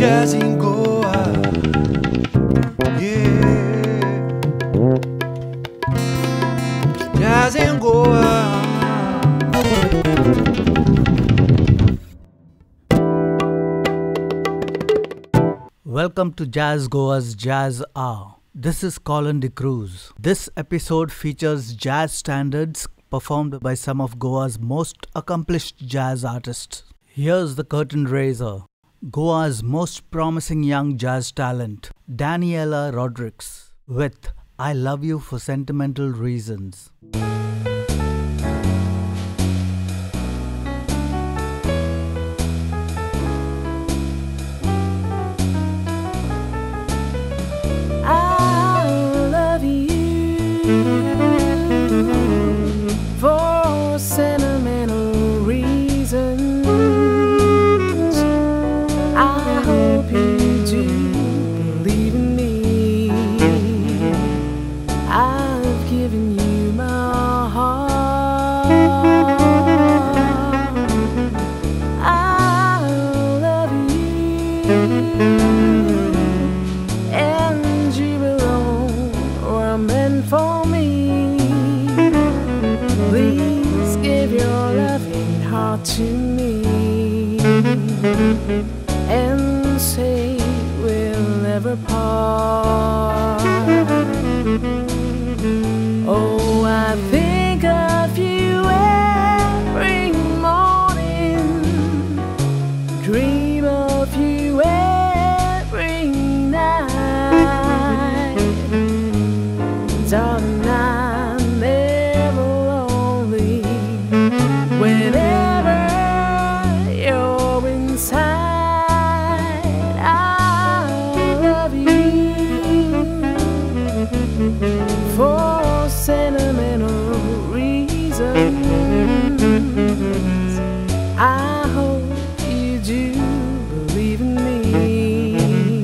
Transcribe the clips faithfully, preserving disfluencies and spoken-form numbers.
jazz in Goa. Yeah, jazz in Goa. Welcome to Jazz Goa's Jazz Hour. This is Colin De Cruz. This episode features jazz standards performed by some of Goa's most accomplished jazz artists. Here's the curtain raiser. Goa's most promising young jazz talent, Daniela Rodrigues, with I Love You for Sentimental Reasons. For sentimental reasons, I hope you do believe in me. I've given you my heart. I love you, and you belong where I'm meant for me. Please give your loving heart to me and say we'll never part. Oh, I think of you every morning, dream of you every night, darling. Whenever you're inside, I love you for sentimental reasons. I hope you do believe in me.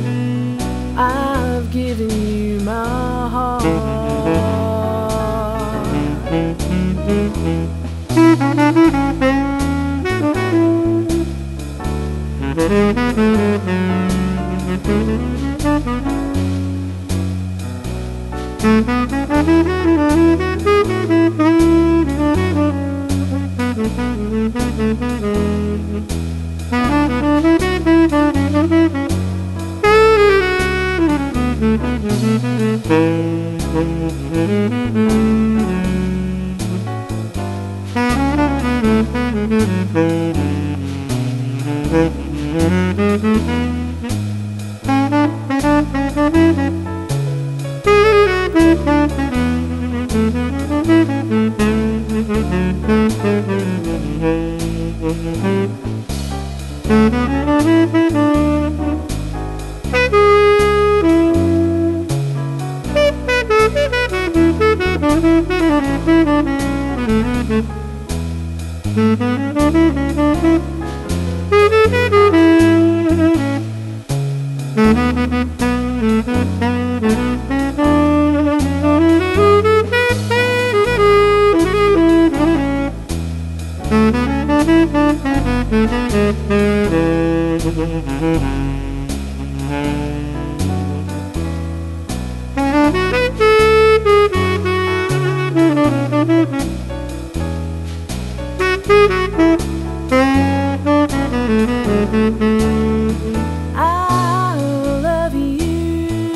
I've given you my heart. I love you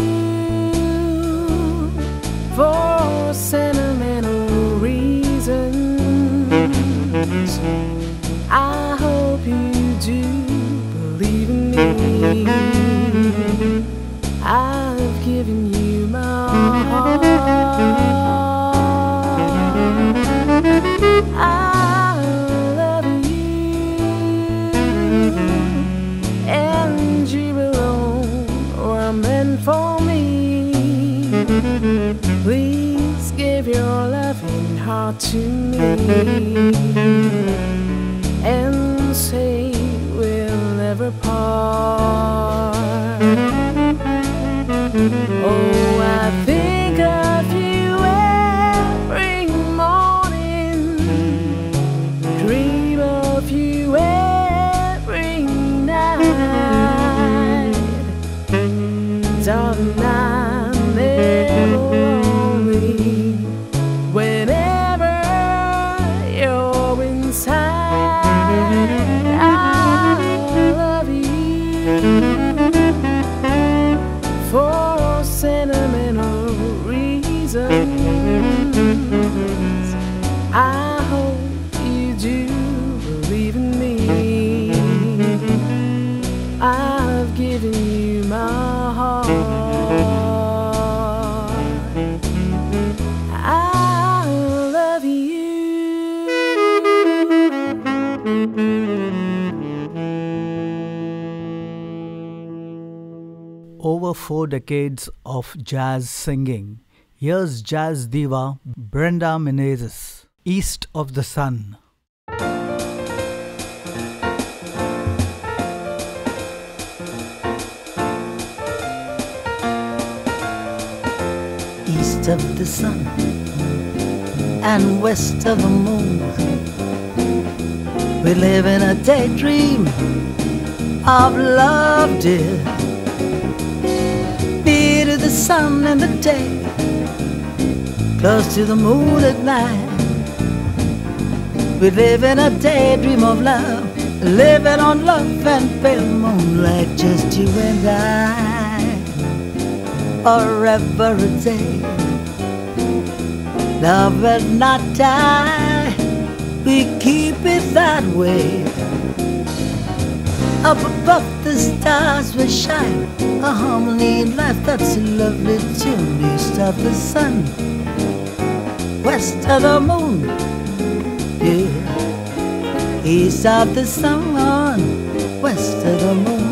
for sentimental reasons. I hope you do believe in me. I've given you my heart. I love you, and you belong where I'm meant for me. Please give your loving heart to me and say we'll never part. Oh, I think of you every morning, dream of you every night. darling, I'm never lonely. Whenever you're inside, I love you for sentimental reasons. I hope you do believe in me. I've given you my heart. I love you. Over four decades of jazz singing, here's jazz diva Brenda Menezes, East of the Sun. East of the sun and west of the moon, we live in a daydream of love, dear. Near to the sun in the day, close to the moon at night. We live in a daydream of love, living on love and pale moonlight, just you and I, forever a day. Love will not die, we keep it that way. Up above the stars we shine, a harmony in life that's a lovely tune. East of the sun, west of the moon, yeah. East of the sun, west of the moon.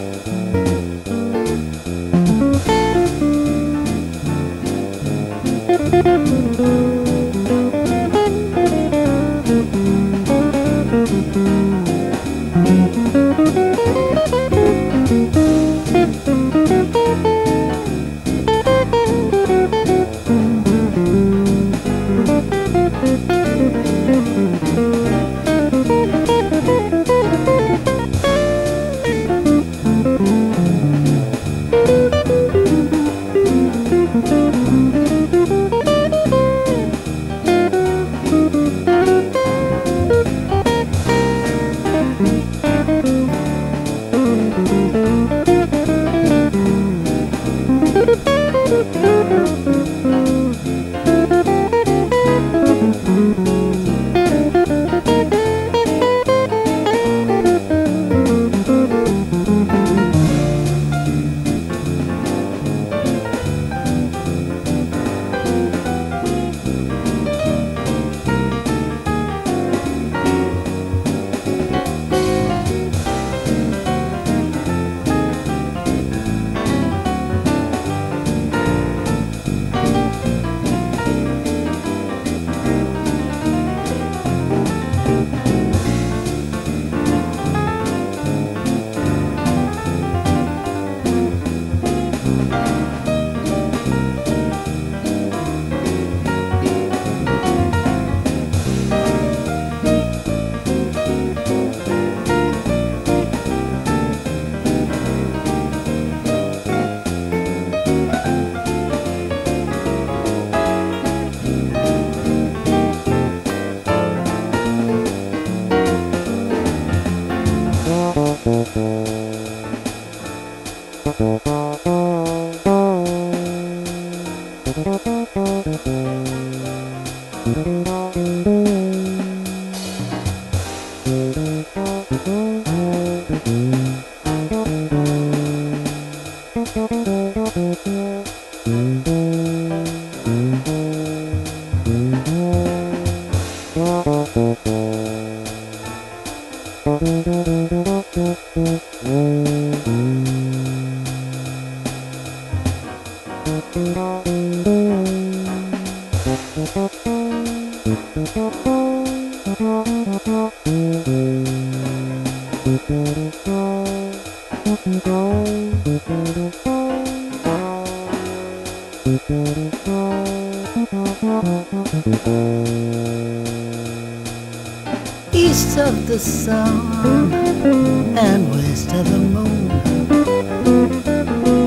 East of the sun and west of the moon,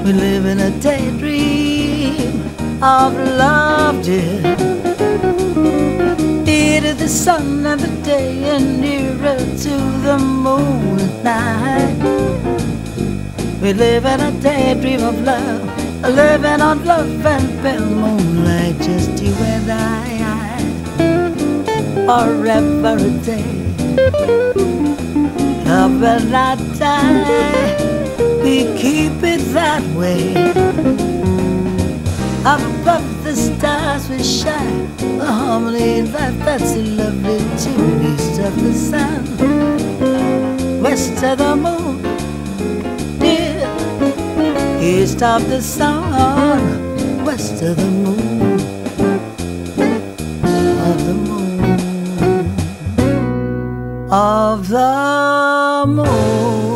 We live in a daydream of love, dear. It is the sun of the day and nearer to the moon at night. We live in a daydream of love, living on love and pale moonlight, just you and I, forever a day. Love will not die, we keep it that way. Up above the stars we shine, the harmony in life, that's a lovely tune. East of the sun, west of the moon, dear. East of the sun, west of the moon, of the moon, of the moon.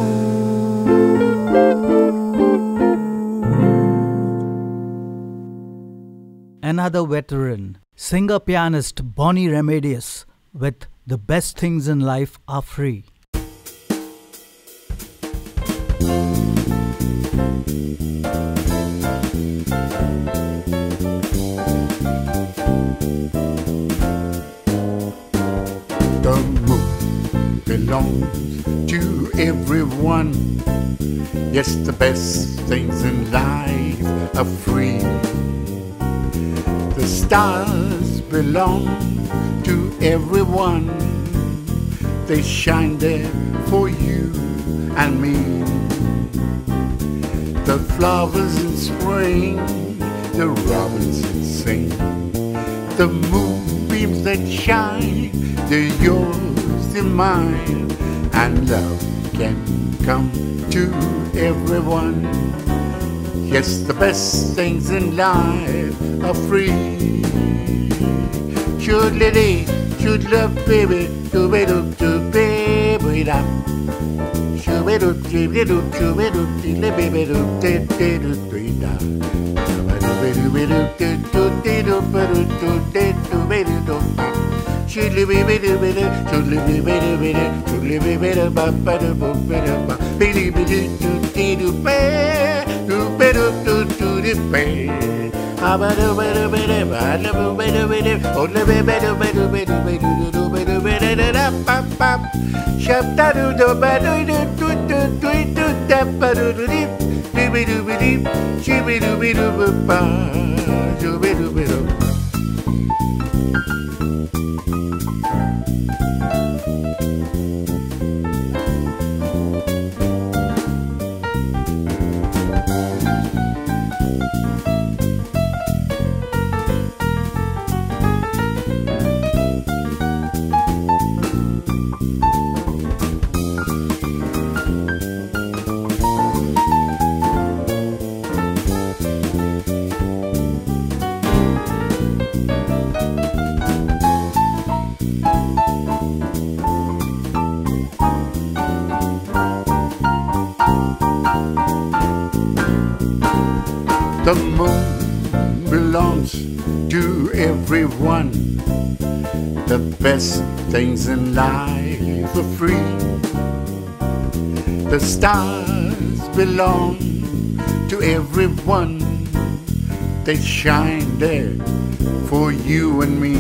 Another veteran, singer-pianist Bonnie Remedios with The Best Things in Life Are Free. The moon belongs to everyone. Yes, the best things in life are free. The stars belong to everyone. They shine there for you and me. The flowers in spring, the robins that sing, the moonbeams that shine, they're yours, they're mine. And love can come to everyone. Yes, the best things in life are free. Should lily, should love, baby, do be do do baby da. Should be do do be do do be do do baby do do do do do da. Should be do do do do do do do do do baby do. Should be be do be do, should be be do be do, should be be do ba ba do ba ba do ba. Be be do do do do ba, do be do do do do ba. Ba do ba do ba do ba do ba do ba do, oh le be be do ba do ba do ba do do ba do ba da da da ba ba. Shap da do do ba do do do do do do da ba do do dip, be be do be dip, she be do be do ba ba, do be do be do. The moon belongs to everyone. The best things in life are free. The stars belong to everyone. They shine there for you and me.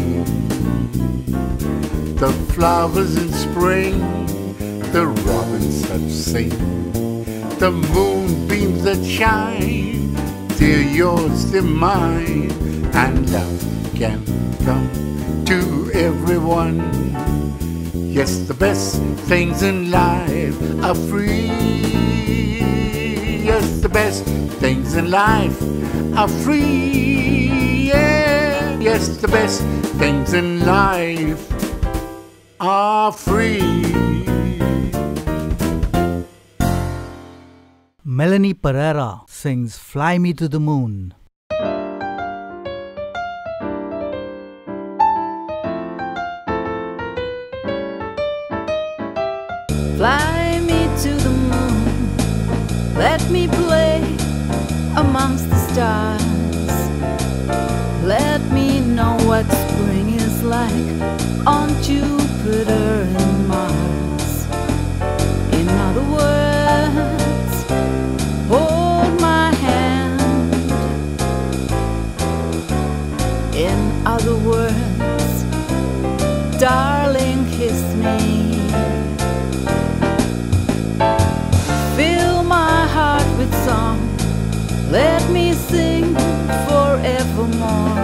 The flowers in spring, the robins that sing, the moonbeams that shine, they're yours, they're mine. And love can come to everyone. Yes, the best things in life are free. Yes, the best things in life are free. Yeah. Yes, the best things in life are free. Melanie Pereira sings Fly Me to the Moon. Fly me to the moon, let me play amongst the stars. Let me know what spring is like on Jupiter and Mars. In other words, hold my hand me. Fill my heart with song, let me sing forevermore.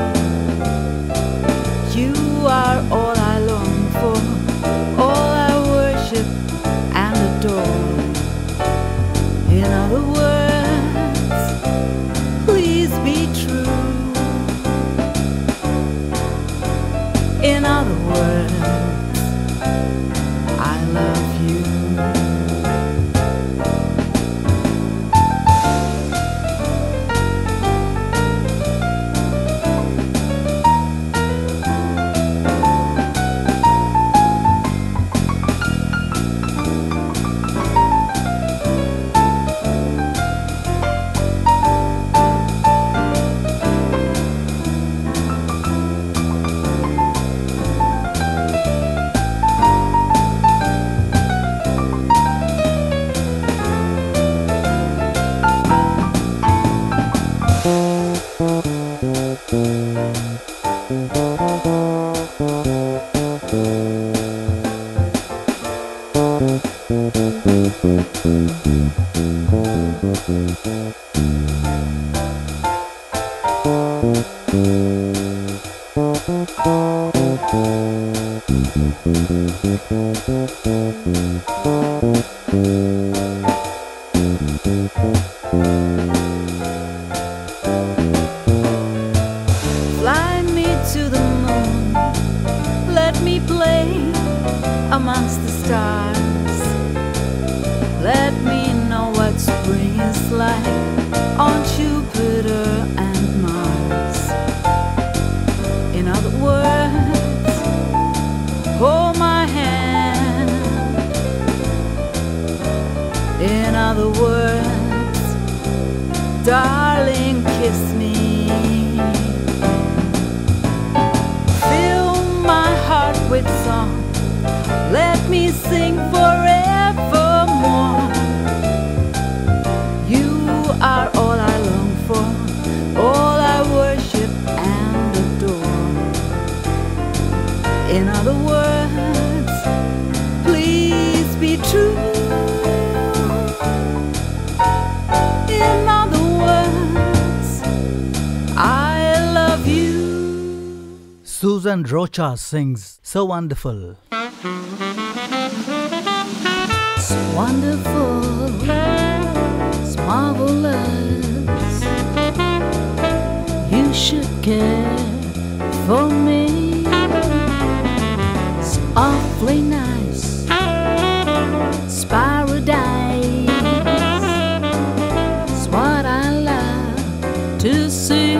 You are all I long for, all I worship and adore. In other words, please be true. In other words, I love you. Fly me to the moon, let me play amongst the stars. Let me know what spring is like on Jupiter and Mars. In other words, hold my hand. In other words, darling, kiss me. Fill my heart with song, let me sing forevermore. You are all I long for, all I worship and adore. In other words, please be true. In other words, I love you. Susan Rocha sings So Wonderful. It's wonderful, it's marvelous. You should care for me. It's awfully nice, it's paradise. It's what I love to see.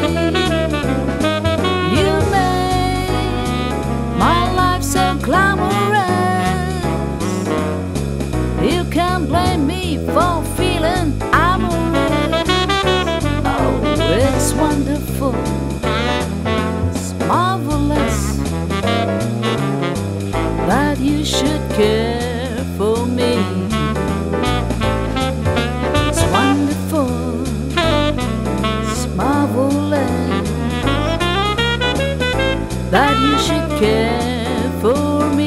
You make my life so glamorous. You can't blame me for feeling amorous. Oh, it's wonderful, it's marvelous that you should care for me. It's wonderful, it's marvelous that you should care for me.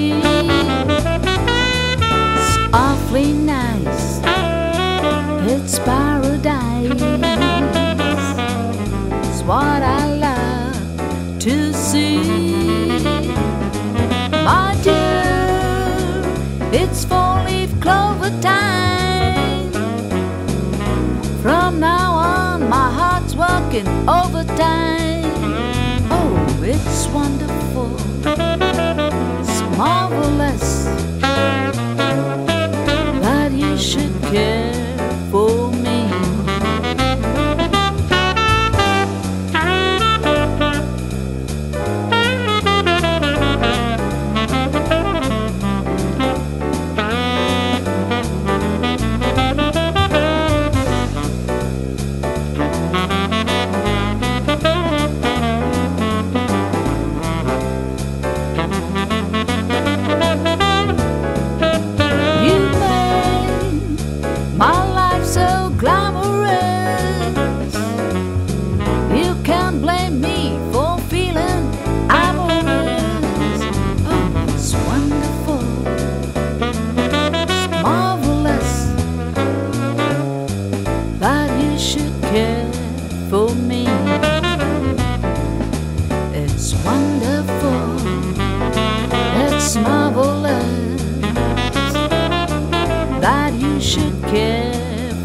It's awfully nice, it's paradise. It's what I love to see. My dear, it's four-leaf clover time. From now on, my heart's working overtime. Oh, it's wonderful, it's marvelous that you should care for me.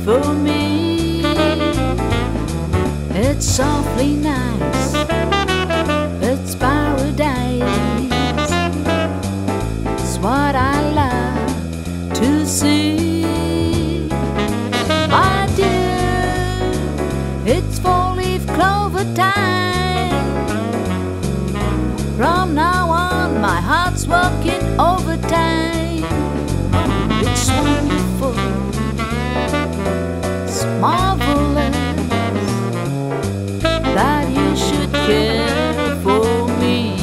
for me. It's softly nice, it's paradise. It's what I love to see. My dear, it's four-leaf clover time. From now on, my heart's working overtime. It's wonderful, it's marvelous that you should care for me.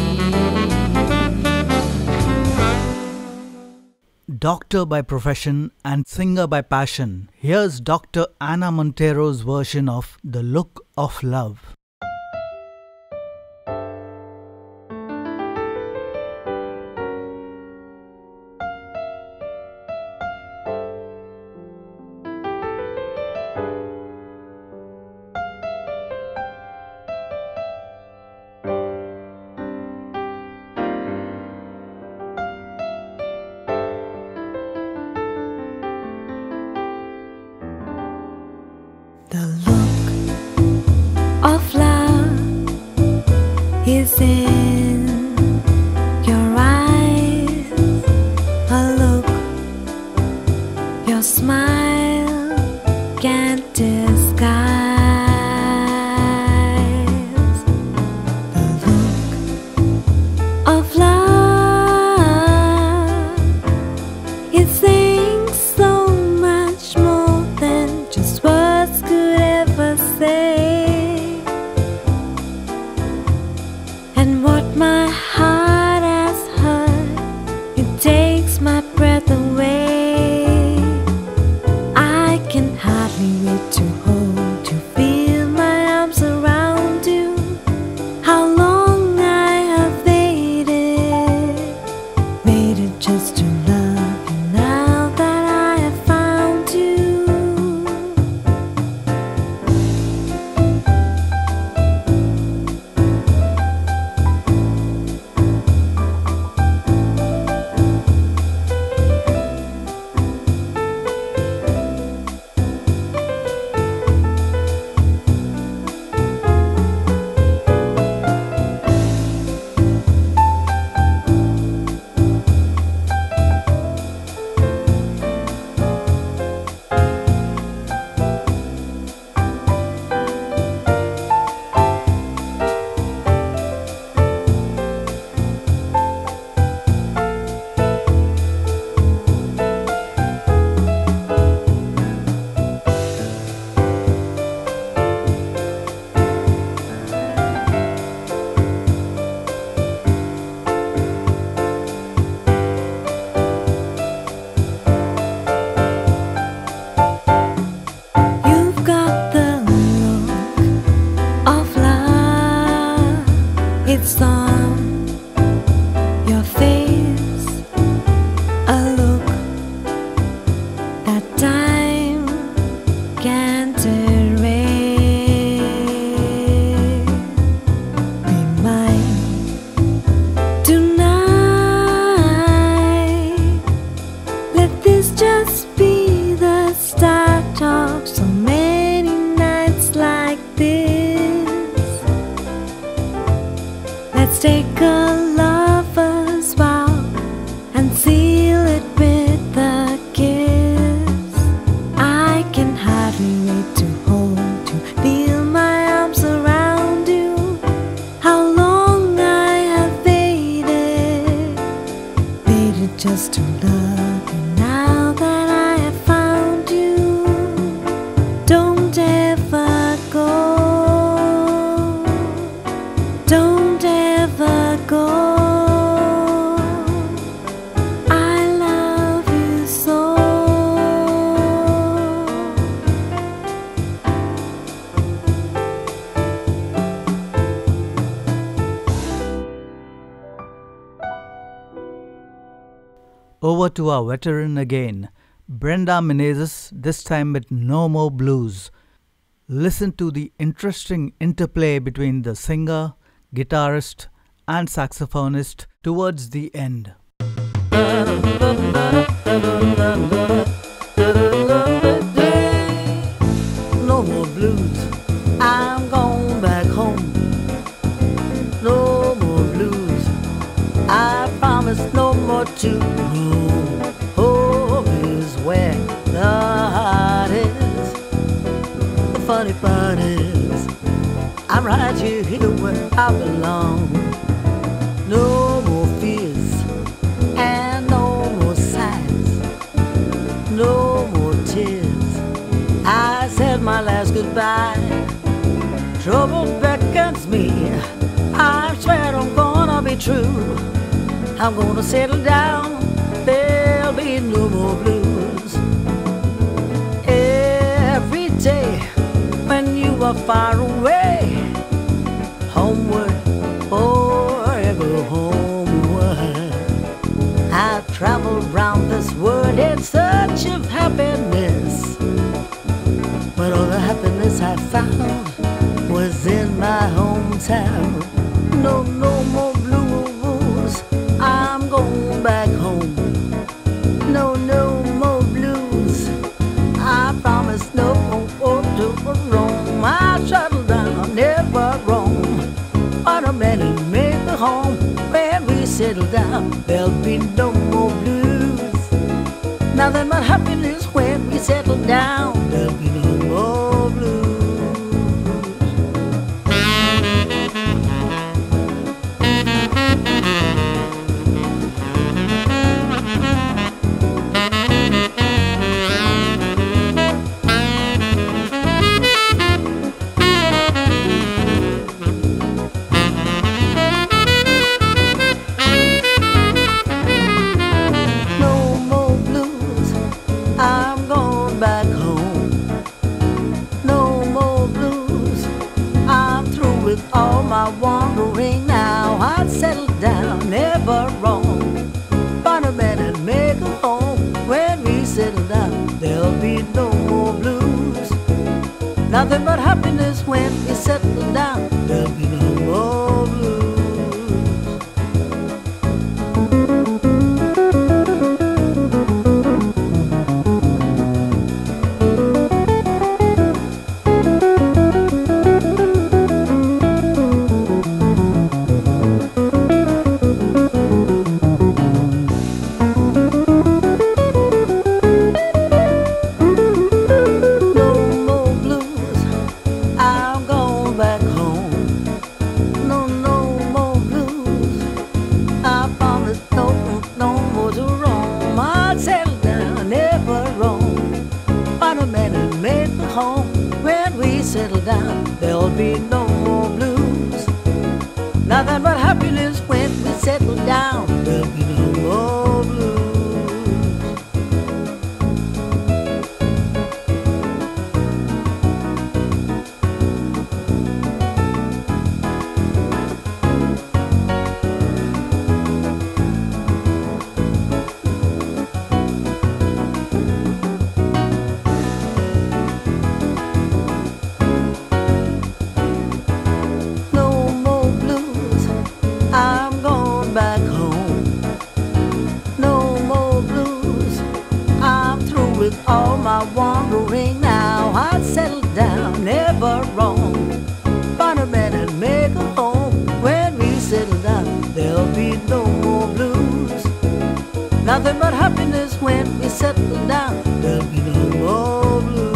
Doctor by profession and singer by passion, here's Doctor Ana Montero's version of The Look of Love. The look of love is in your eyes, a look your smile can't disguise. The look of love is saying so much more than just words could ever say. And what my heart has heard, it takes my breath away. I can hardly wait to hold you, feel my arms around you. How long I have waited, waited just to love you now that I have found you. You've got the look of love, it's on your face, a look that time can't erase. Be mine tonight, let this just be the start of so many nights like this. Let's take a lover's vow and seal it with a kiss. I can hardly wait to hold you, feel my arms around you. How long I have waited, waited just to love you now that I have found you. Don't ever go, don't ever go. I love you so. Over to our veteran again, Brenda Menezes, this time with No More Blues. Listen to the interesting interplay between the singer, guitarist, and saxophonist towards the end. here where I belong. No more fears and no more sighs, no more tears. I said my last goodbye. Trouble beckons me. I swear I'm gonna be true. I'm gonna settle down. There'll be no more blues. Every day when you are far away, homeward, forever homeward. I traveled round this world in search of happiness, but all the happiness I found was in my hometown. No, no more blues, I'm going back home. No, no more blues, I promise no more to roam. I settle down, never roam. On a man and make a home. When we settle down, there'll be no more blues. Nothing but happiness when we settle down. There'll be no more blues. All my wandering now, I'd settle down, never wrong. Find a man and make a home. When we settle down, there'll be no more blues. Nothing but happiness when we settle down. There'll be no more blues. When we settle down, there'll be no more blues. Nothing but happiness when we settle down. There'll be no more blues. I'm going back home. No more blues, I'm through with all my wandering now. I'd settle down, never wrong. Find a man and make a home. When we settle down, there'll be no more blues. Nothing but happiness when we settle down. There'll be no more blues.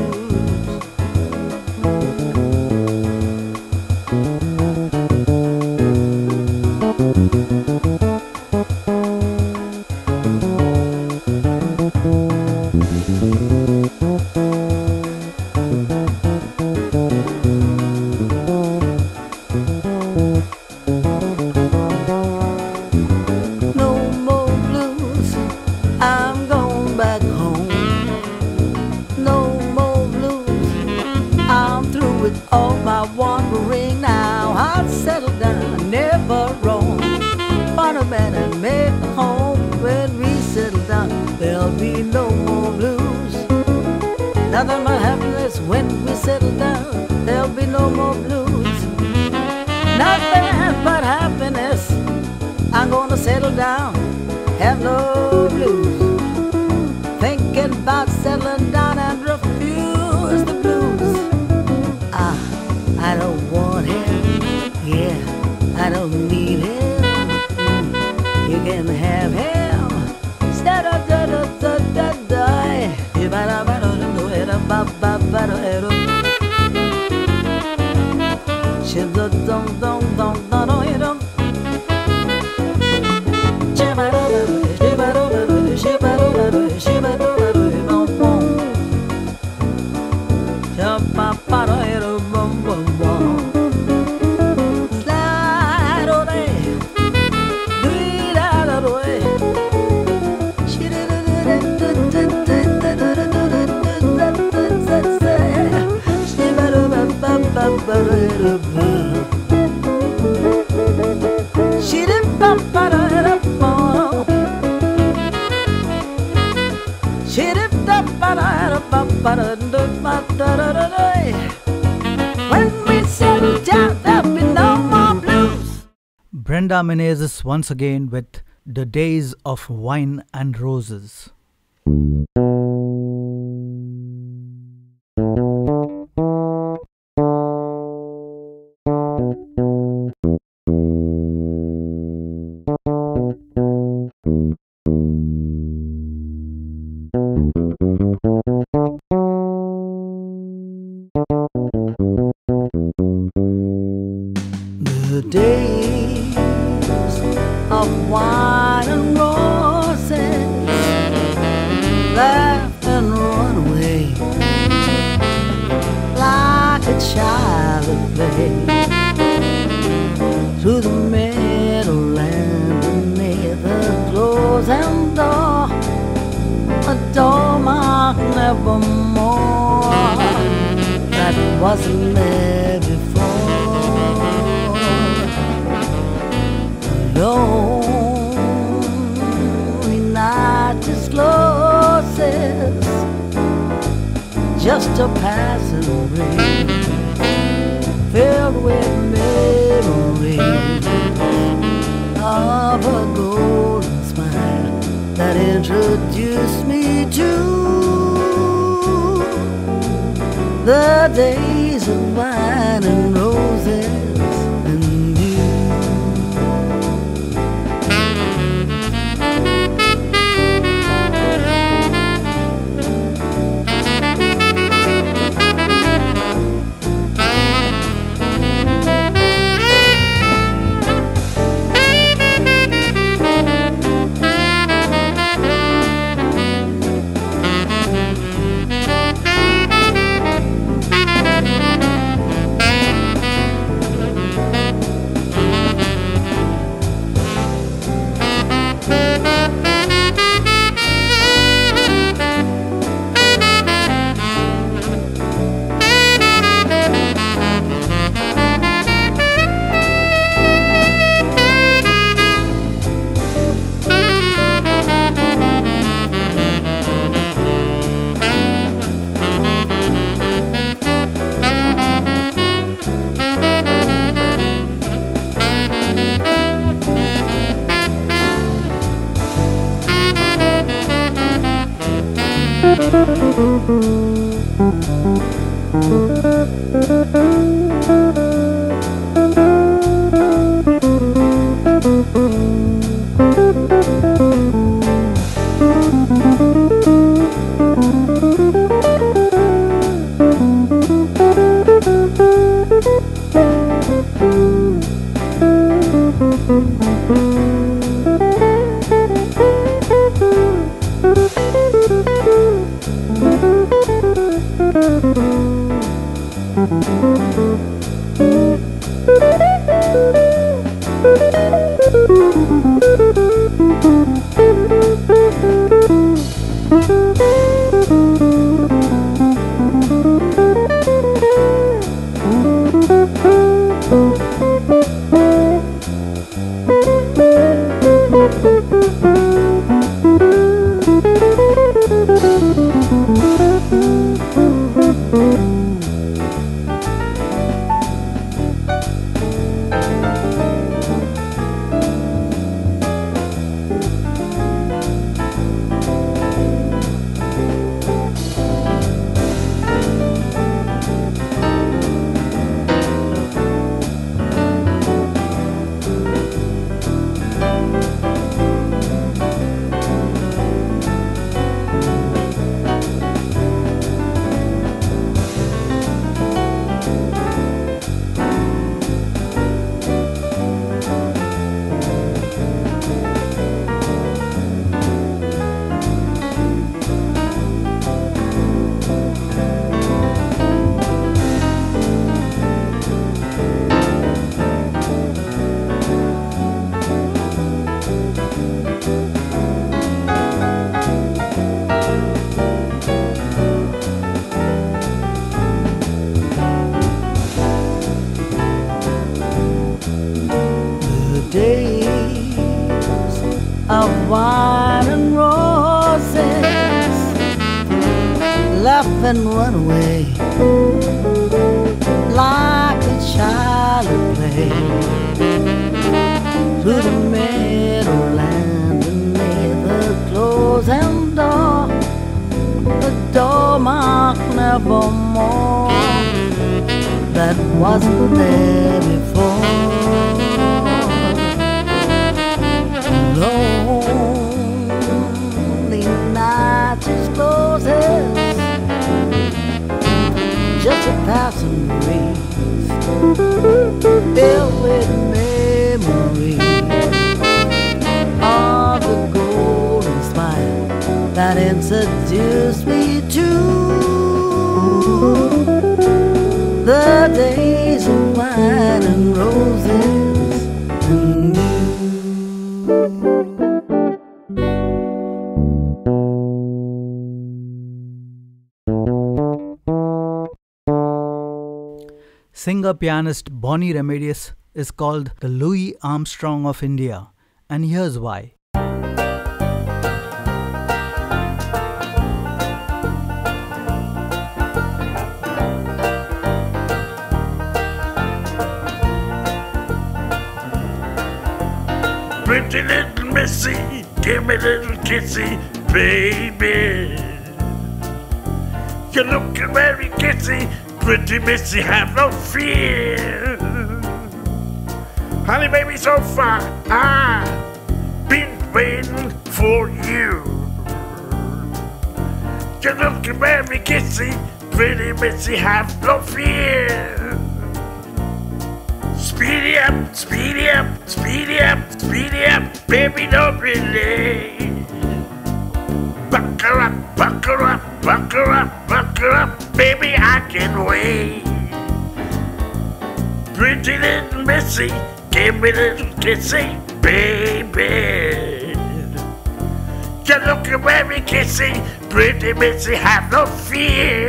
I'm going back home. No more blues, I'm through with all my wandering now. I'll settle down, never roam. Find a man and make a home. When we settle down, there'll be no more blues. Nothing but happiness when we settle down. There'll be no more blues. Nothing but happiness. I'm gonna settle down, have no blues. Thinking about settling down and refuse the blues. Ah, I don't want him. Yeah, I don't need him. You can have him. Da da da da da da da. You better better do it. Ba ba ba do it. She do do When we settle down, there'll be no more blues. Brenda Menezes once again with The Days of Wine and Roses. The days of wine and roses, laugh and run away like a child at play to the meadowland beneath the closing door, a door marked nevermore that wasn't there before. Lonely night discloses just a passing breeze filled with memories of a golden smile that introduced me to the days of wine and roses. Thank you. and run away like a child at play through the meadowland beneath the closing door, the door marked nevermore that wasn't there before. Lonely nights is closes, just a passing breeze, filled with memories of the golden smile that introduced me to the days of wine and roses and you. Singer-pianist Bonnie Remedios is called the Louis Armstrong of India, and here's why. Pretty little missy, give me a little kissy, baby. You're looking very kissy, pretty missy, have no fear. Honey, baby, so far I've been waiting for you. You're looking very kissy, pretty missy, have no fear. Speedy up, speedy up, speedy up, speedy up, baby, don't be late. Buck her up, buck her up, buck her up, buck her up, baby, I can wait. Pretty little missy, give me a little kissy, baby. You're looking very kissy, pretty missy, have no fear.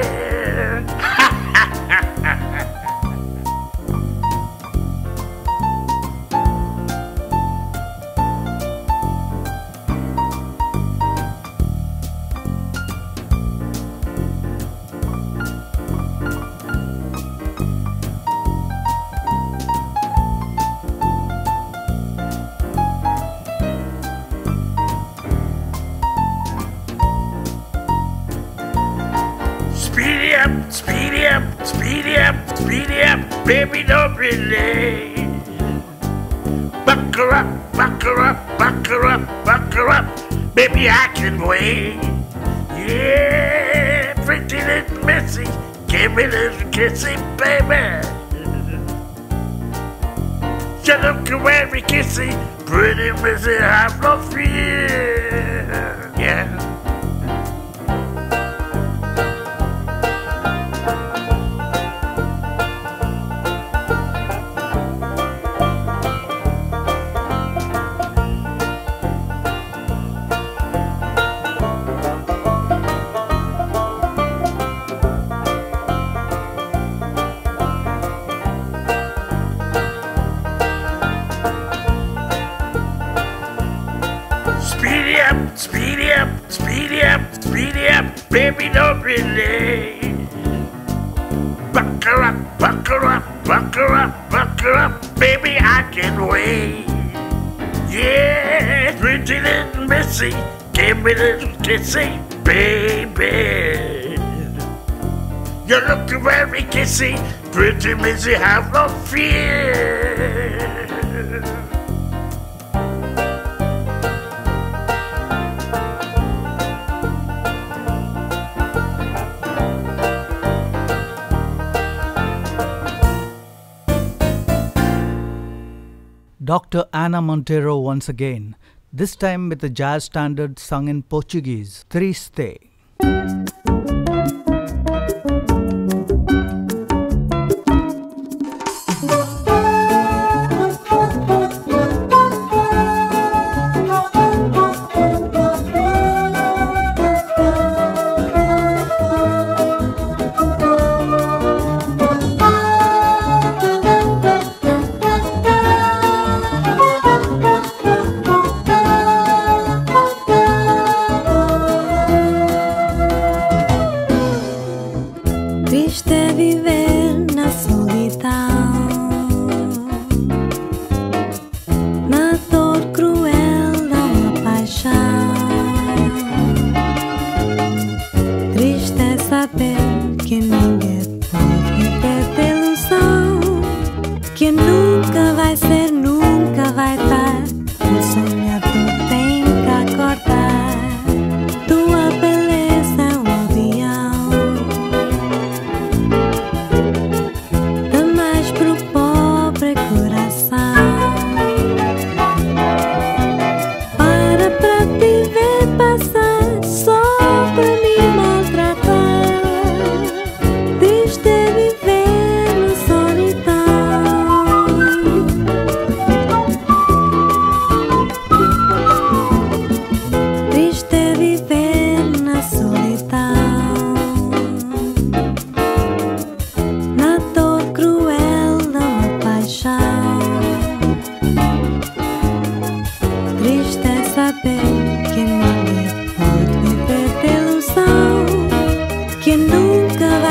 Speedy up, speedy up, speedy up, speedy up, baby, don't be late. Buck her up, buck her up, buck her up, buck her up, baby, I can wait. Yeah, pretty little missy, give me a little kissy, baby. You look very kissy, pretty missy, have no fear. Yeah. Speedy up, speedy up, speedy up, speedy up, baby, don't be late. Buck her up, buck her up, buck her up, buck her up, baby, I can wait. Yeah, pretty little missy, give me a little kissy, baby. You're looking very kissy, pretty missy, have no fear. Doctor Ana Monteiro once again, this time with a jazz standard sung in Portuguese, Triste.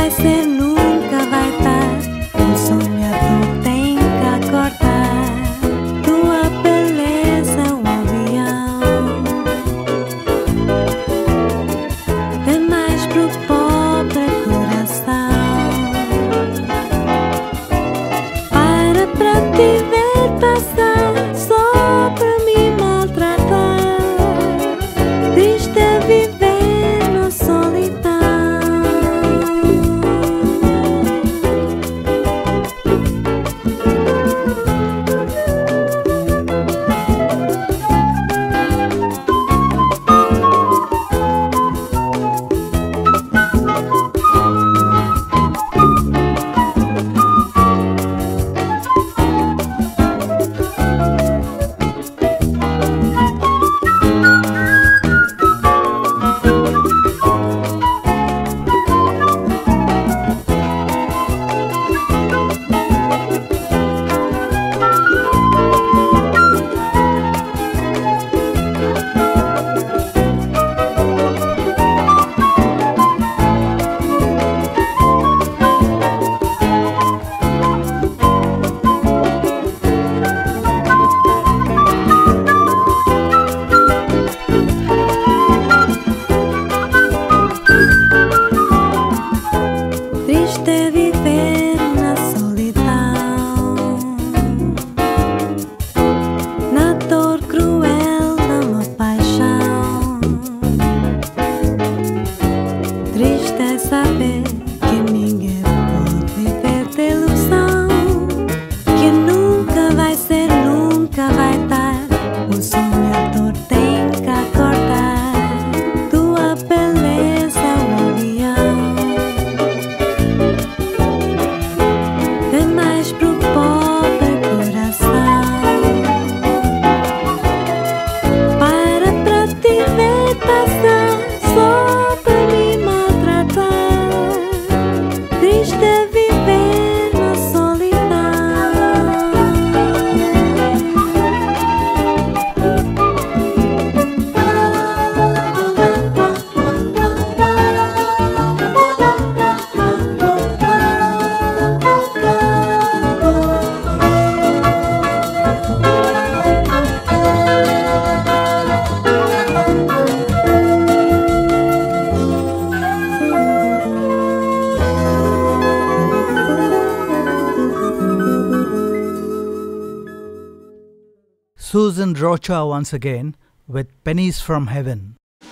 vai ser, nunca vai estar. O sonhador tem que acordar. Tua beleza é um avião, tem mais pro pobre coração. Para pra te ver passar, só pra me maltratar. Triste é viver na solidão. Triste é viver na solidão, na dor cruel da uma paixão. Triste é saber que ninguém pode viver de ilusão, que nunca vai ser, nunca vai dar. O sonhador tem que acordar. Tua beleza é um avião, tem mais pro pobre coração. Para pra te ver passar, só pra me maltratar. Triste é viver na solidão. Susan Rocha once again with Pennies from Heaven.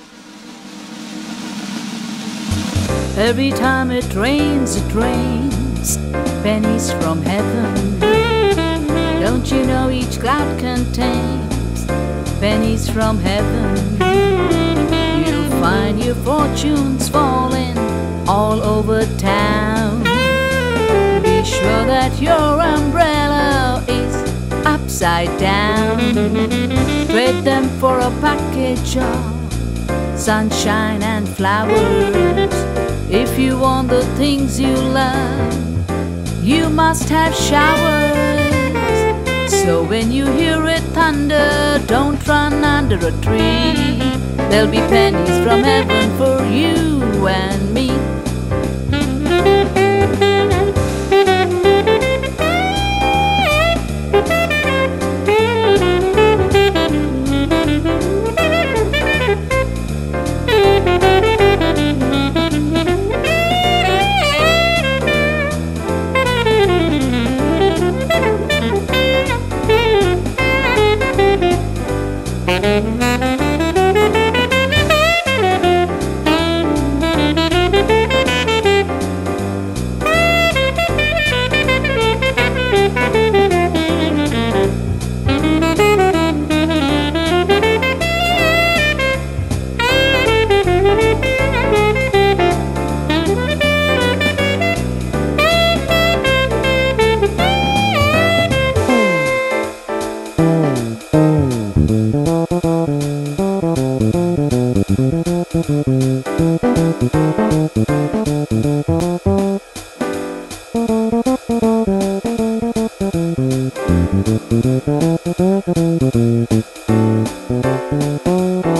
Every time it rains, it rains pennies from heaven. Don't you know each cloud contains pennies from heaven? You'll find your fortunes falling all over town. Be sure that your umbrella is upside down. Trade them for a package of sunshine and flowers. If you want the things you love, you must have showers. So when you hear it thunder, don't run under a tree. There'll be pennies from heaven for you and me.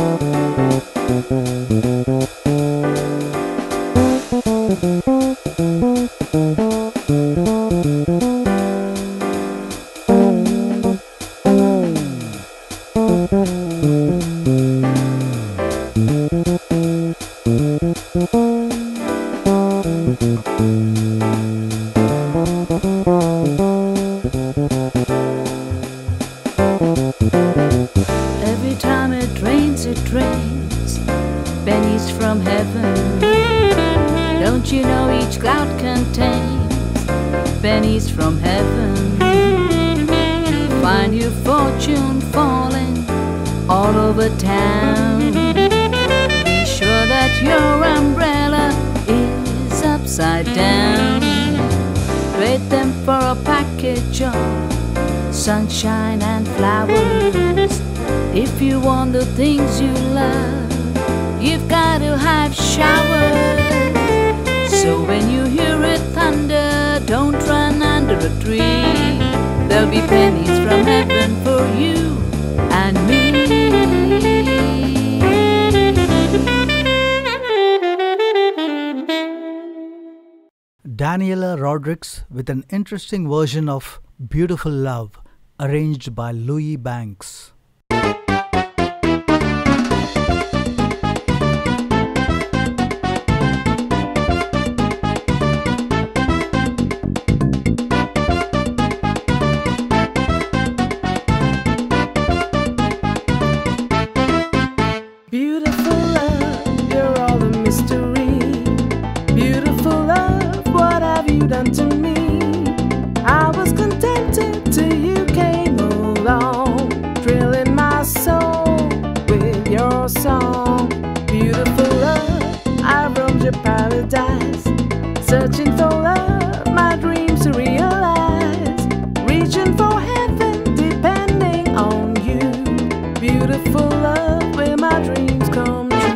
Thank you. Every time it rains, it rains pennies from heaven. Don't you know each cloud contains pennies from heaven? You'll find your fortune falling all over town. Be sure that your umbrella is upside down. Trade them for a package of sunshine and flowers. If you want the things you love, you've got to have showers. So when you hear it thunder, don't run under a tree. There'll be pennies from heaven for you and me. Daniela Rodriguez with an interesting version of Beautiful Love, arranged by Louis Banks. Beautiful love, you're all the mystery. Beautiful love, what have you done to me? I was contented till you came along, thrilling my soul with your song. Beautiful love, I roamed your paradise, searching for love, my dreams to realize, reaching for heaven, depending on you. Beautiful love, where my dreams come true.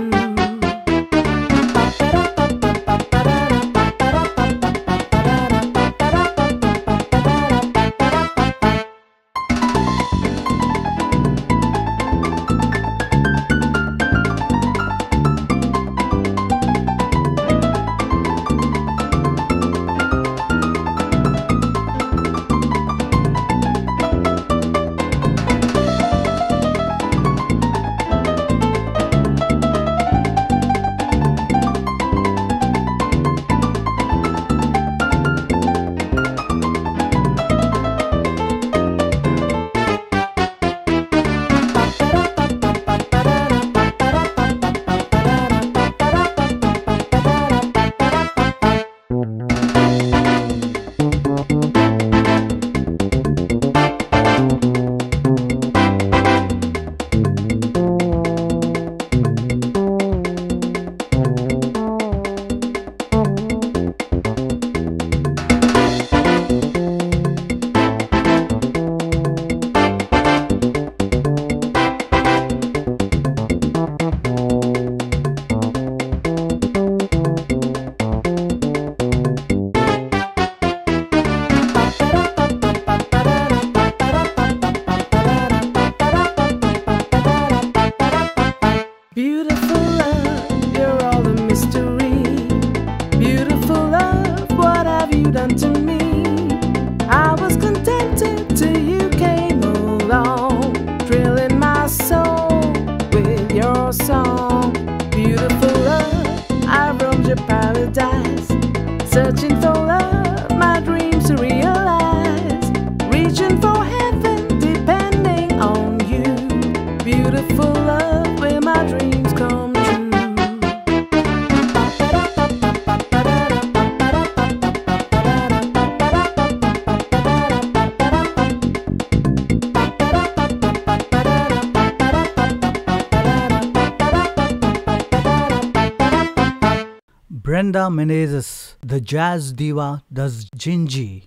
Brenda Menezes, the jazz diva, does Gingy.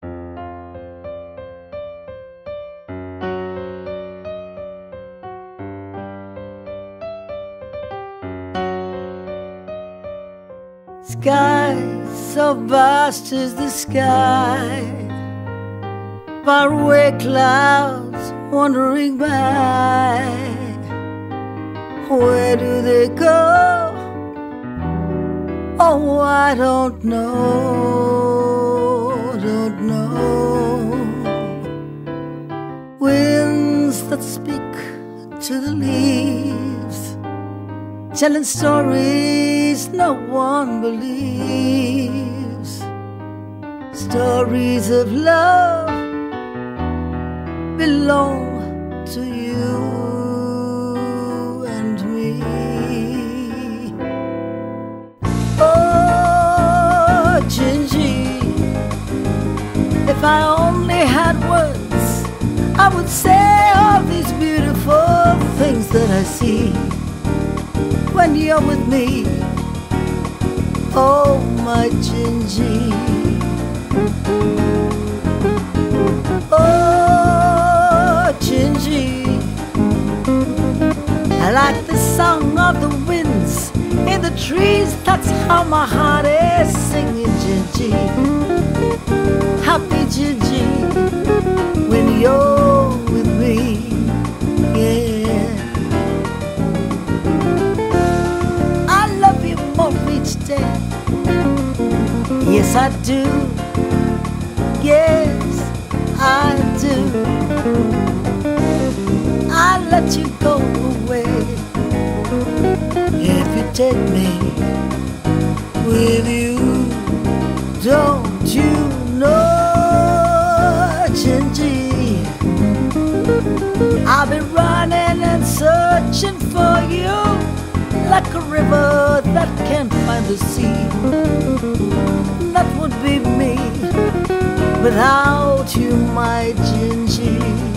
Sky, so vast is the sky, faraway clouds wandering by. Where do they go? Oh, I don't know, don't know. Winds that speak to the leaves, telling stories no no one believes. Stories of love belong to you and me. Oh, Gingy, if I only had words, I would say all these beautiful things that I see when you're with me. Oh, my Gingy. Oh, Gingy, I like the song of the winds in the trees. That's how my heart is singing, Gingy. Happy Gingy, when you're with me, yeah. I love you more each day. Yes, I do. Yes, I do. I let you go away if you take me with you. Don't you know, Gingy, I've been running and searching for you like a river that can't find the sea. That would be me without you, my Gingy.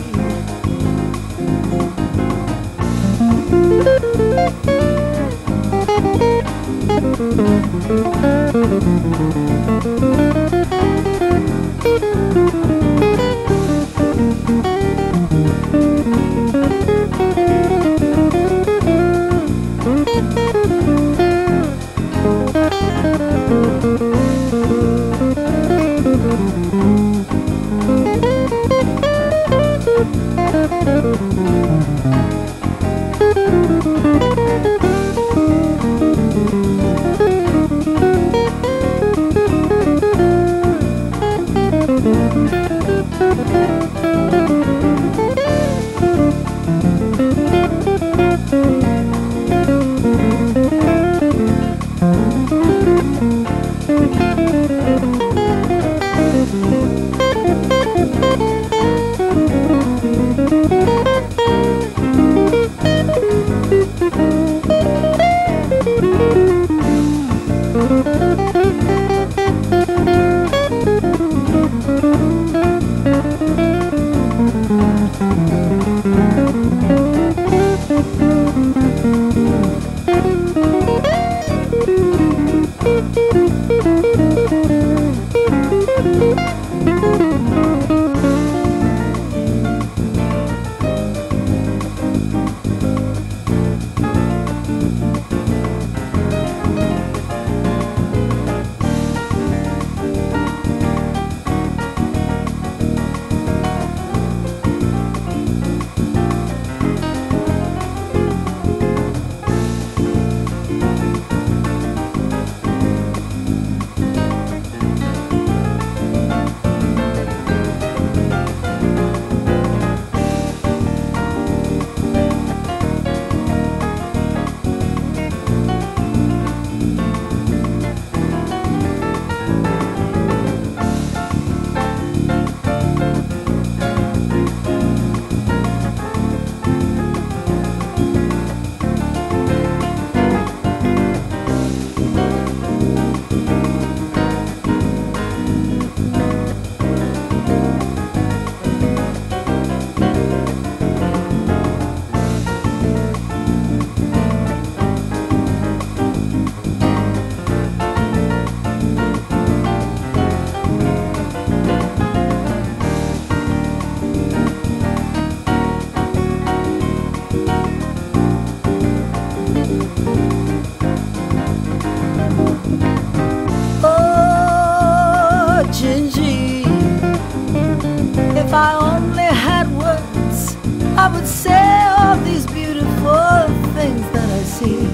I would say all these beautiful things that I see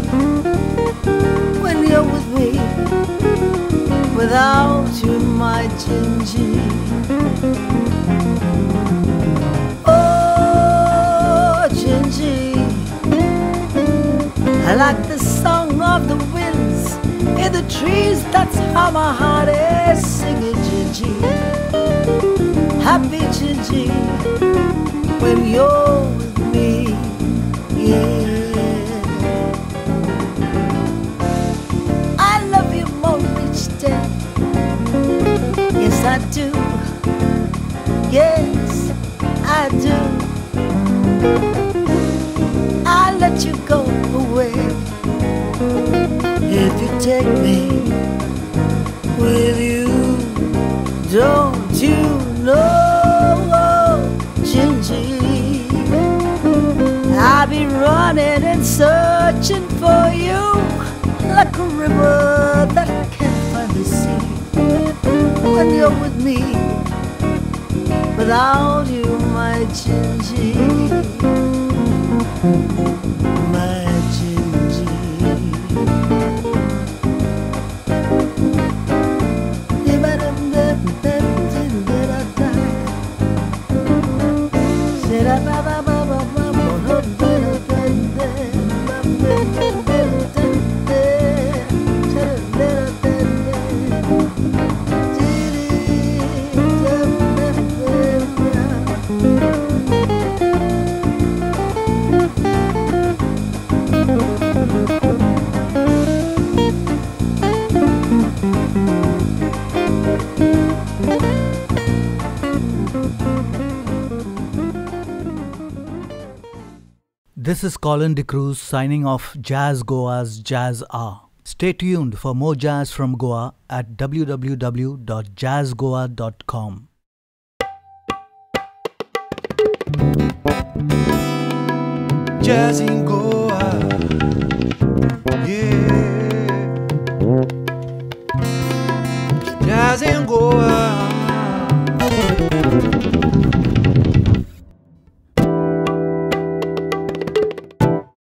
when you're with me. Without you, my Gingy. Oh, Gingy, I like the song of the winds the trees, that's how my heart is singing, Gigi. Happy Gigi, when you're with me, yeah. I love you more each day. Yes, I do. Yes, I do. I let you go away if you take me with you. Don't you know, Gingy, I'll be running and searching for you like a river that can't find the sea. When you're with me, without you, my Gingy, my Gingy. This is Colin DeCruz signing off Jazz Goa's Jazz Hour. Stay tuned for more jazz from Goa at w w w dot jazz goa dot com. Jazz in Goa, yeah. Jazz in Goa.